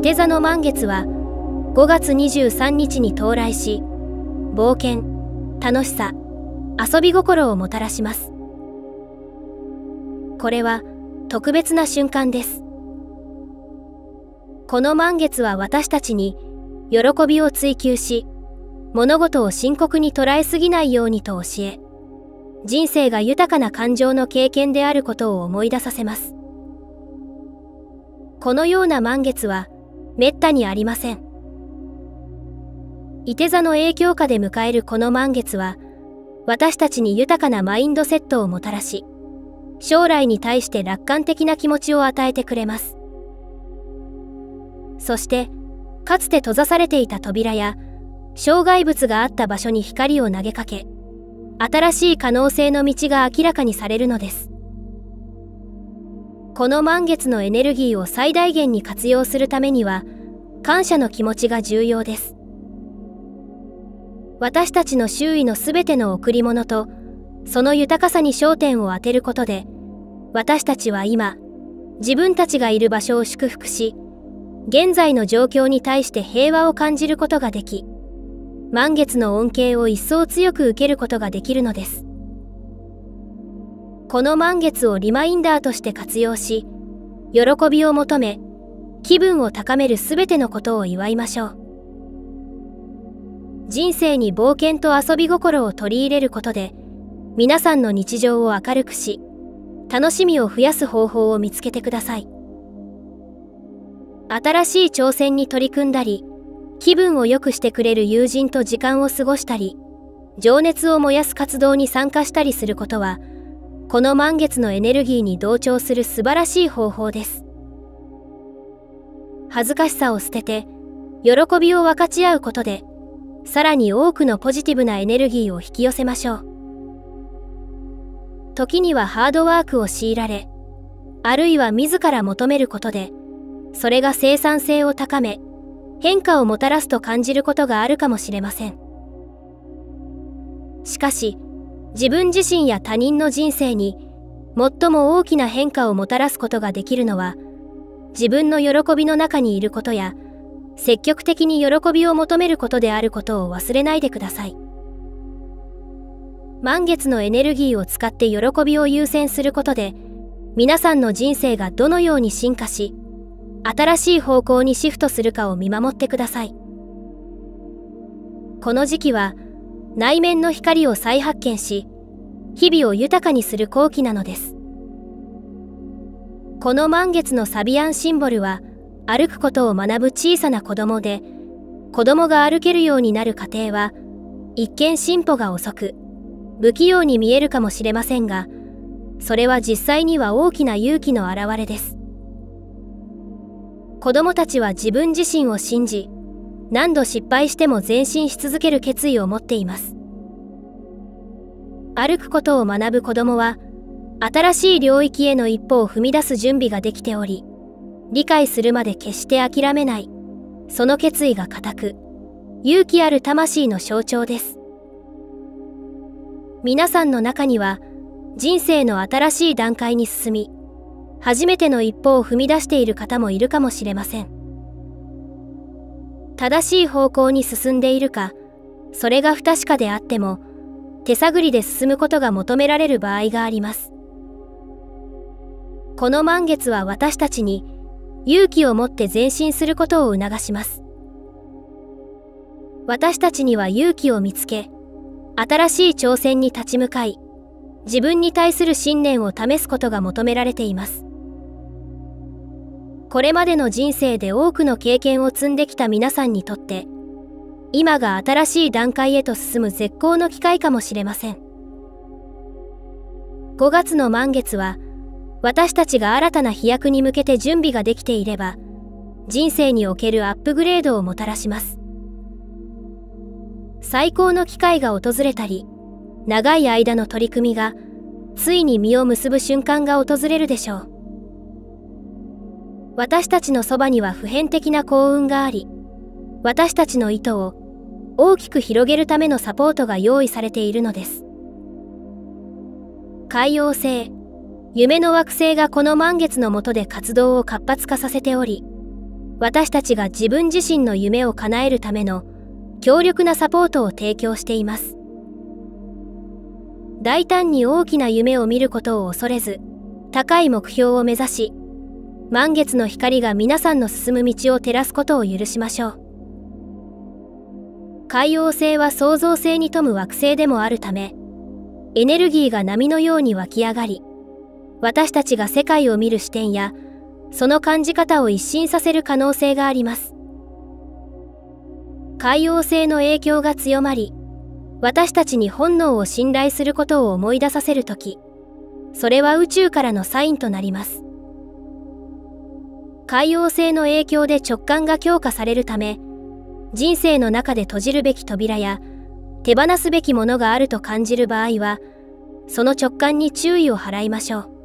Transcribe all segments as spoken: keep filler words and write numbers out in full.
手座の満月はごがつにじゅうさんにちに到来し、冒険、楽しさ、遊び心をもたらします。これは特別な瞬間です。この満月は私たちに喜びを追求し、物事を深刻に捉えすぎないようにと教え、人生が豊かな感情の経験であることを思い出させます。このような満月はめったにありません。いて座の影響下で迎えるこの満月は、私たちに豊かなマインドセットをもたらし、将来に対して楽観的な気持ちを与えてくれます。そして、かつて閉ざされていた扉や障害物があった場所に光を投げかけ、新しい可能性の道が明らかにされるのです。この満月のエネルギーを最大限に活用するためには、感謝の気持ちが重要です。私たちの周囲のすべての贈り物と、その豊かさに焦点を当てることで、私たちは今、自分たちがいる場所を祝福し、現在の状況に対して平和を感じることができ、満月の恩恵を一層強く受けることができるのです。この満月をリマインダーとして活用し、喜びを求め、気分を高めるすべてのことを祝いましょう。人生に冒険と遊び心を取り入れることで、皆さんの日常を明るくし、楽しみを増やす方法を見つけてください。新しい挑戦に取り組んだり、気分を良くしてくれる友人と時間を過ごしたり、情熱を燃やす活動に参加したりすることは、この満月のエネルギーに同調する素晴らしい方法です。恥ずかしさを捨てて、喜びを分かち合うことで、さらに多くのポジティブなエネルギーを引き寄せましょう。時にはハードワークを強いられ、あるいは自ら求めることで、それが生産性を高め、変化をもたらすと感じることがあるかもしれません。しかし、自分自身や他人の人生に最も大きな変化をもたらすことができるのは、自分の喜びの中にいることや、積極的に喜びを求めることであることを忘れないでください。満月のエネルギーを使って喜びを優先することで、皆さんの人生がどのように進化し、新しい方向にシフトするかを見守ってください。この時期は、内面の光を再発見し、日々を豊かにする好機なのです。この満月のサビアンシンボルは、歩くことを学ぶ小さな子供で、子供が歩けるようになる過程は、一見進歩が遅く、不器用に見えるかもしれませんが、それは実際には大きな勇気の表れです。子供たちは自分自身を信じ、何度失敗しても前進し続ける決意を持っています。歩くことを学ぶ子供は、新しい領域への一歩を踏み出す準備ができており、理解するまで決して諦めない、その決意が固く、勇気ある魂の象徴です。皆さんの中には、人生の新しい段階に進み、初めての一歩を踏み出している方もいるかもしれません。正しい方向に進んでいるか、それが不確かであっても、手探りで進むことが求められる場合があります。この満月は私たちに、勇気を持って前進することを促します。私たちには勇気を見つけ、新しい挑戦に立ち向かい、自分に対する信念を試すことが求められています。これまでの人生で多くの経験を積んできた皆さんにとって、今が新しい段階へと進む絶好の機会かもしれません。ごがつの満月は、私たちが新たな飛躍に向けて準備ができていれば、人生におけるアップグレードをもたらします。最高の機会が訪れたり、長い間の取り組みが、ついに実を結ぶ瞬間が訪れるでしょう。私たちのそばには普遍的な幸運があり、私たちの意図を大きく広げるためのサポートが用意されているのです。海王星、夢の惑星がこの満月の下で活動を活発化させており、 私たちが自分自身の夢を叶えるための強力なサポートを提供しています。大胆に大きな夢を見ることを恐れず、高い目標を目指し、満月の光が皆さんの進む道を照らすことを許しましょう。海王星は創造性に富む惑星でもあるため、エネルギーが波のように湧き上がり、私たちが世界を見る視点や、その感じ方を一新させる可能性があります。海王星の影響が強まり、私たちに本能を信頼することを思い出させるとき、それは宇宙からのサインとなります。海王星の影響で直感が強化されるため、人生の中で閉じるべき扉や手放すべきものがあると感じる場合は、その直感に注意を払いましょう。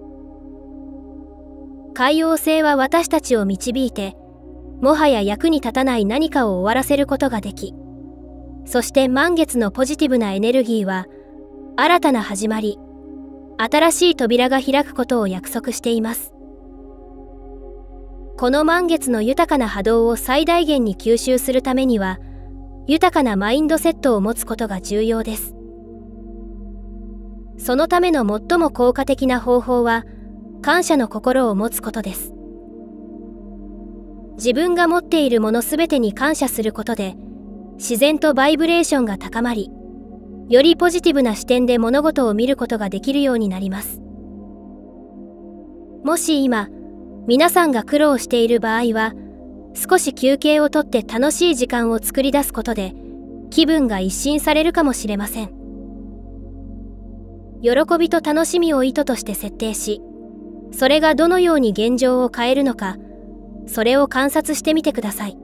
海王星は私たちを導いて、もはや役に立たない何かを終わらせることができ、そして満月のポジティブなエネルギーは、新たな始まり、新しい扉が開くことを約束しています。この満月の豊かな波動を最大限に吸収するためには、豊かなマインドセットを持つことが重要です。そのための最も効果的な方法は、感謝の心を持つことです。自分が持っているものすべてに感謝することで、自然とバイブレーションが高まり、よりポジティブな視点で物事を見ることができるようになります。もし今、皆さんが苦労している場合は、少し休憩をとって楽しい時間を作り出すことで、気分が一新されるかもしれません。喜びと楽しみを意図として設定し、それがどのように現状を変えるのか、それを観察してみてください。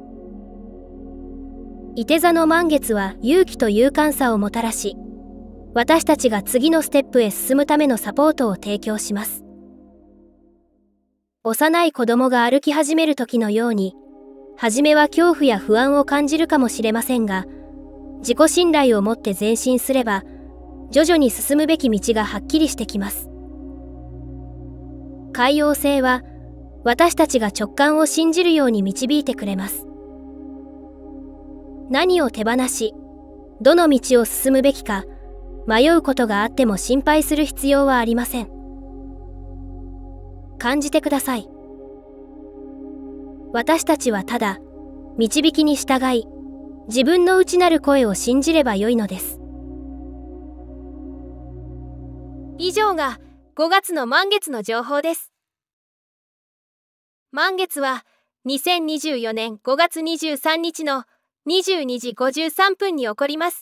いて座の満月は勇気と勇敢さをもたらし、私たちが次のステップへ進むためのサポートを提供します。幼い子供が歩き始める時のように、初めは恐怖や不安を感じるかもしれませんが、自己信頼を持って前進すれば、徐々に進むべき道がはっきりしてきます。海王星は、私たちが直感を信じるように導いてくれます。何を手放し、どの道を進むべきか、迷うことがあっても心配する必要はありません。感じてください。私たちはただ、導きに従い、自分の内なる声を信じればよいのです。以上がごがつの満月の情報です。満月はにせんにじゅうよねんごがつにじゅうさんにちのにじゅうにじごじゅうさんぷんに起こります。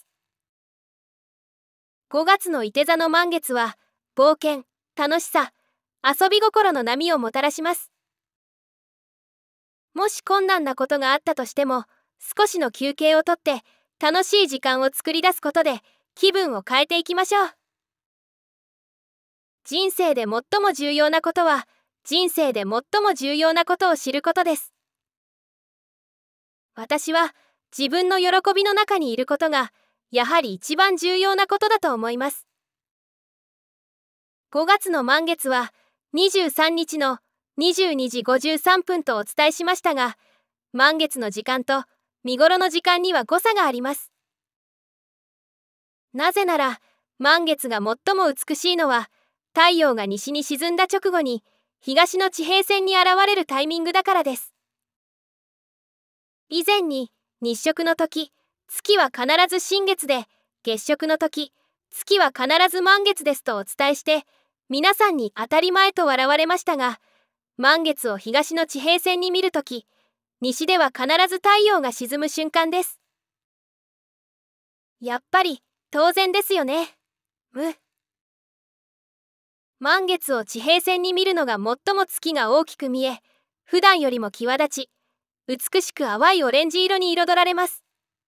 ごがつのいて座の満月は、冒険、楽しさ、遊び心の波をもたらします。もし困難なことがあったとしても、少しの休憩をとって楽しい時間を作り出すことで気分を変えていきましょう。人生で最も重要なことは、人生で最も重要なことを知ることです。私は自分の喜びの中にいることが、やはり一番重要なことだと思います。ごがつの満月はにじゅうさんにちのにじゅうにじごじゅうさんぷんとお伝えしましたが、満月の時間と見頃の時間には誤差があります。なぜなら、満月が最も美しいのは、太陽が西に沈んだ直後に東の地平線に現れるタイミングだからです。以前に日食の時、月は必ず新月で、月食の時、月は必ず満月ですとお伝えして、皆さんに当たり前と笑われましたが、満月を東の地平線に見るとき、西では必ず太陽が沈む瞬間です。やっぱり当然ですよね。む。満月を地平線に見るのが最も月が大きく見え、普段よりも際立ち、美しく淡いオレンジ色に彩られます。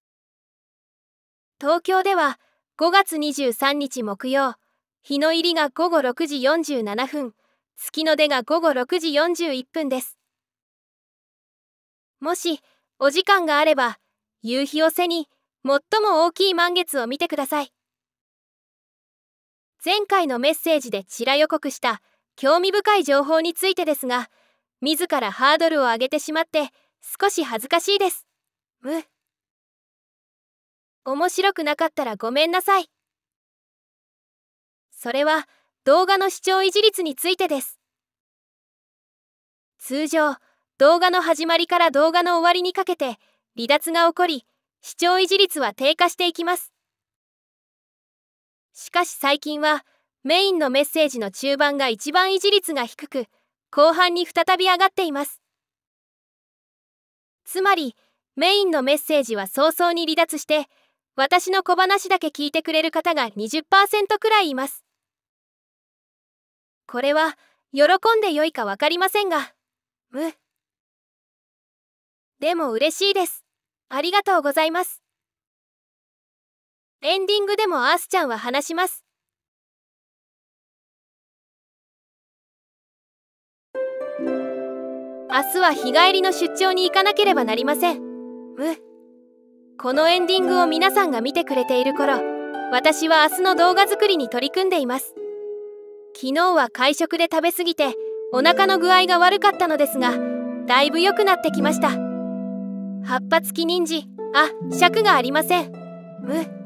東京ではごがつにじゅうさんにち木曜、日の入りがごごろくじよんじゅうななふん、月の出がごごろくじよんじゅういっぷんです。もしお時間があれば、夕日を背に最も大きい満月を見てください。前回のメッセージでちら予告した興味深い情報についてですが、自らハードルを上げてしまって少し恥ずかしいです。む。面白くなかったらごめんなさい。それは動画の視聴維持率についてです。通常、動画の始まりから動画の終わりにかけて離脱が起こり、視聴維持率は低下していきます。しかし最近は、メインのメッセージの中盤が一番維持率が低く、後半に再び上がっています。つまり、メインのメッセージは早々に離脱して、私の小話だけ聞いてくれる方が にじゅっパーセント くらいいます。これは、喜んでよいかわかりませんが、む。でも嬉しいです。ありがとうございます。エンディングでもアースちゃんは話します。明日は日帰りの出張に行かなければなりません。む。このエンディングを皆さんが見てくれている頃、私は明日の動画作りに取り組んでいます。昨日は会食で食べ過ぎて、お腹の具合が悪かったのですが、だいぶ良くなってきました。葉っぱ付き人参、あ、尺がありません。む。